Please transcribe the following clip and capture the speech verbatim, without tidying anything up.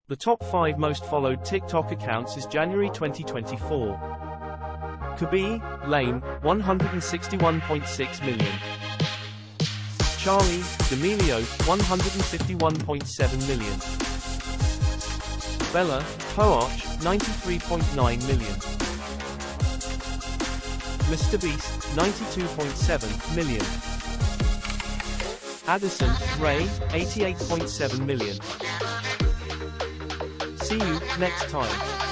The top five most followed TikTok accounts is January twenty twenty-four. Khaby Lame, one hundred sixty-one point six million. Charli D'Amelio, one hundred fifty-one point seven million. Bella Poarch, ninety-three point nine million. MrBeast, ninety-two point seven million. Addison Rae, eighty-eight point seven million. See you next time.